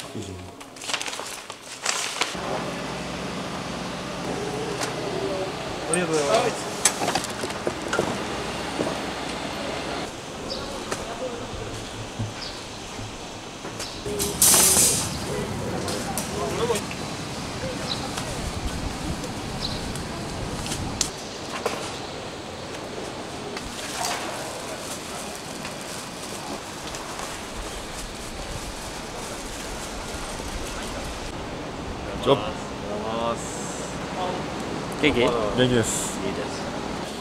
ありがとうございます。 ちょっ元気？ 元気です。 いいです。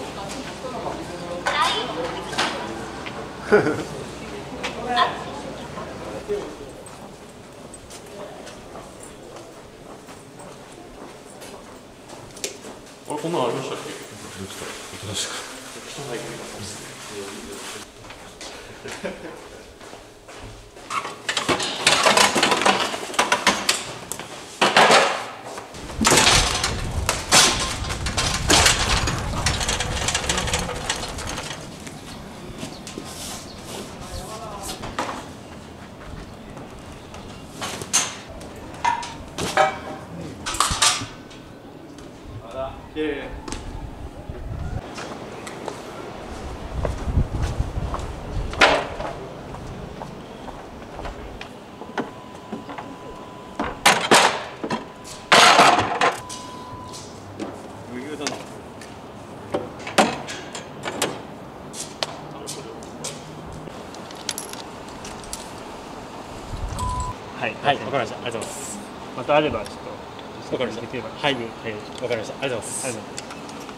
あれこんなのありましたっけ？できた。おとなしく。 はい、はい、わかりました。ありがとうございます。またあればちょっとわかりました。はい、はい、わかりました。ありがとうございます。ありがとうございます。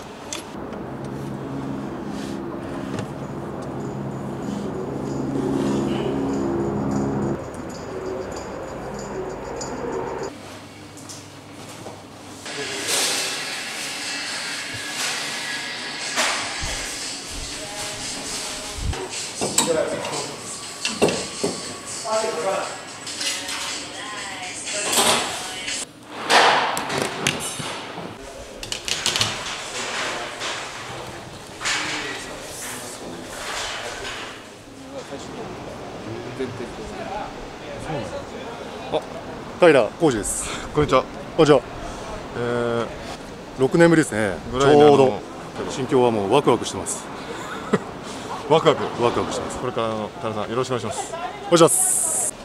平浩二です。 こんにちは。 あ、じゃあ、6年ぶりですね。ちょうど心境はもうワクワクしてます。 ワクワクしてます。 これからの田中さんよろしくお願いします。 お願いします。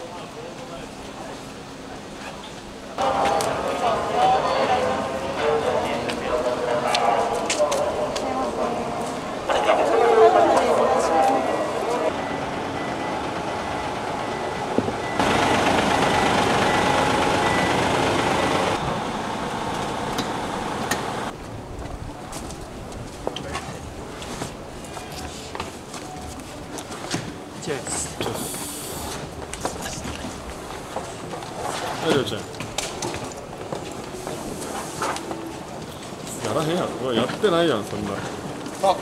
りょうちゃんやらへんやん。うわやってないやんそんな。あ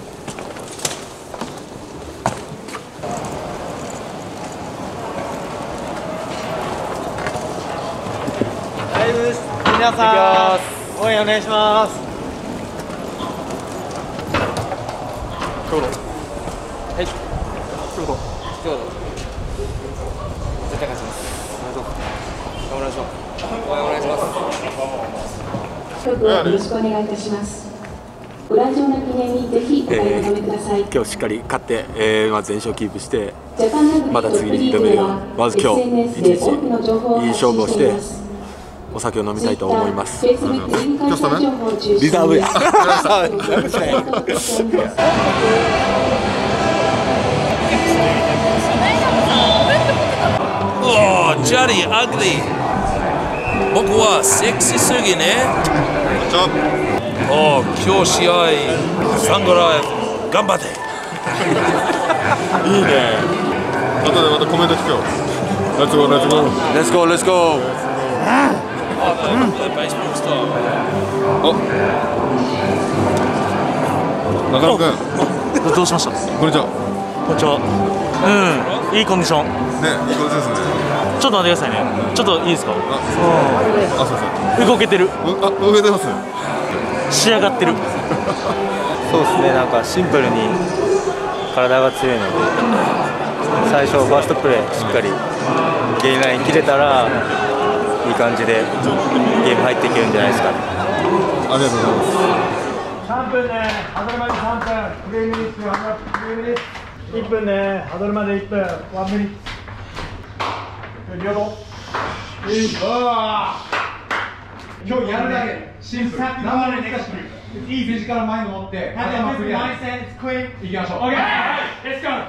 大丈夫です。皆さん応援お願いします。 京都。 はい。京都。絶対勝ちます。頑張りましょう。応援お願いします。 よろしくお願いいたします。ご来場の記念にぜひお買い求めください。 今日しっかり勝って、まず全勝キープしてまた次に挑めるようにまず今日一日いい勝負をしてお酒を飲みたいと思います。 今日スタメン？ リザーブやおー、ジャリー、アグリー。僕はセクシーすぎね。おー、今日試合、サンゴラ頑張って。 いいね。後でまたコメント聞くよ。レッツゴー、レッツゴー。 レッツゴー、レッツゴー。 中野君。 どうしました？ こんにちは。 こんにちは。うん、いいコンディション。 ね、いい感じですね。 ちょっと待ってくださいね。ちょっといいですか？ あ、すみません。 動けてる。 あ、動けてます。 仕上がってる。 そうですね、なんかシンプルに体が強いので、最初ファーストプレーしっかりゲームライン切れたらいい感じでゲーム入っていけるんじゃないですかね。 ありがとうございます。 3分ね、ハドルまで3分、フレームリッツ、1分ね、ハドルまで1分、1ミニッツ。今日やるだけ、シンプル。生で寝かしてくる。いいフィジカルマインド持って、頭クリア。いきましょう。オッケー。Let's go。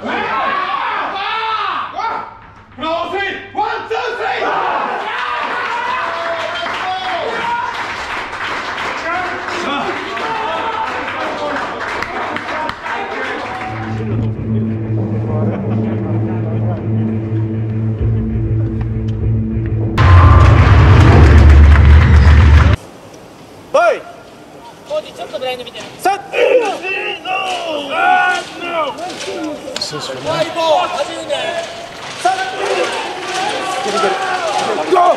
フロー3、1、2、3。ちょっとブラインド見て。さっ。ワイボー始めね。さっ。ゴー。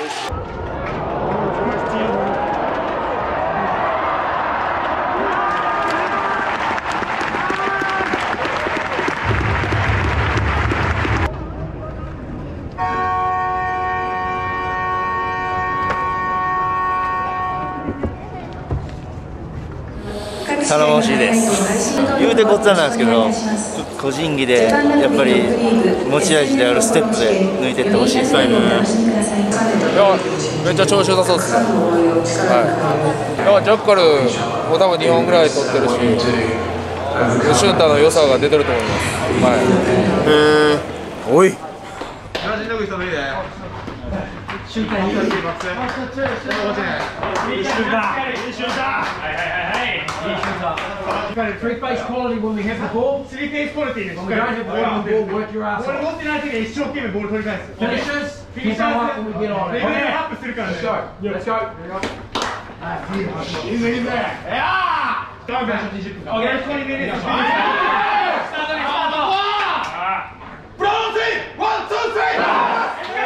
頼もしいです。言うてこっちゃなんですけど、個人技でやっぱり持ち味であるステップで抜いていってほしいですね。いや、 めっちゃ調子良さそうですね。はい。ジャッカルも多分2本ぐらい取ってるし、シューターの良さが出てると思います。はい。 おい。 シューター、いいシューター。Three face quality when we have the ball. Three face quality ね。When we don't have the ball, work your ass off. ボール持ってない時は一生懸命ボール取り返す。Finishers, finish up when we get on. レベルアップするからね。Let's go. Let's go. いいぜいいぜ。やあ。20分。Okay, 20 minutes. スタートねスタート。ブローズイン。1、2、3。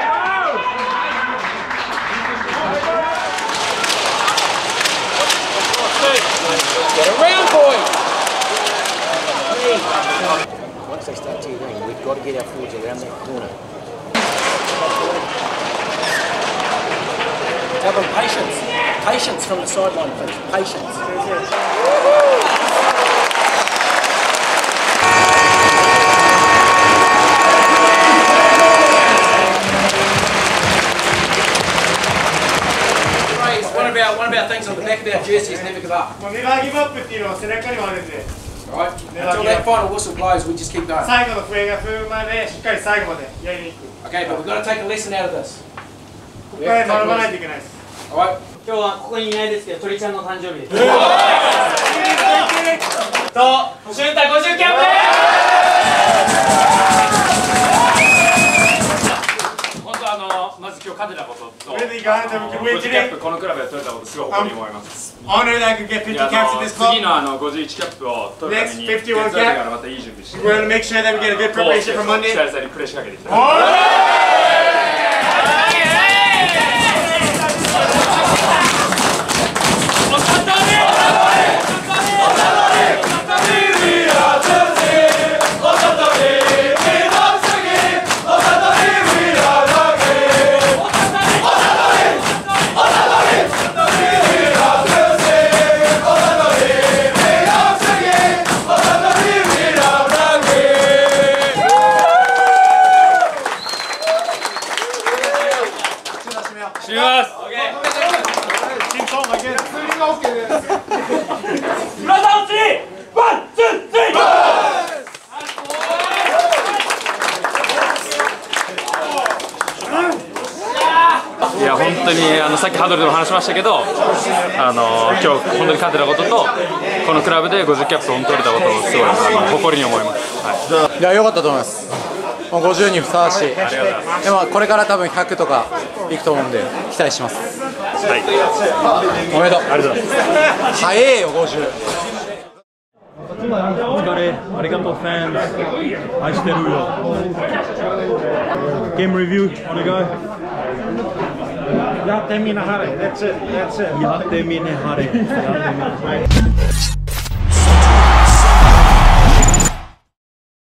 Get around, boys! Once they start teeing, we've got to get our forwards around that corner. Tell them patience. Patience from the sideline, please. Patience. One of our things on the back of our jersey is never give up. Never give up っていうのは背中にもあるんで。 Right? Until that final whistle blows, we just keep going. 最後の笛が吹くまでしっかり最後までやりに行く。 Okay, but we've got to take a lesson out of this. ここから学ばないといけないです。 Alright? 今日はここにいないですけど、鳥ちゃんの誕生日です。と、シューター50キャップ。 まず今日勝てたことと、 50キャップこのクラブで取れたことすごい誇りに思います。 Honor that I could get 50 caps in this club. 次の51キャップを取るために、月曜日からまたいい準備して、 We're going to make sure that we get a good preparation for Monday. 期待されにプレッシャーかけていきたい。いや本当にさっきハードルでも話しましたけど、今日本当に勝てたことと、このクラブで50キャップ本当に取れたことをすごい誇りに思います。 はい、いや良かったと思います。もう50にふさわしい。でもこれから多分100とかいくと思うんで期待します。はい。おめでとう。ありがとうございます。早えよ50。 お疲れ、ありがとうファン、愛してるよ。ゲームレビューお願い。やってみなはれ。That's it. やってみなはれ。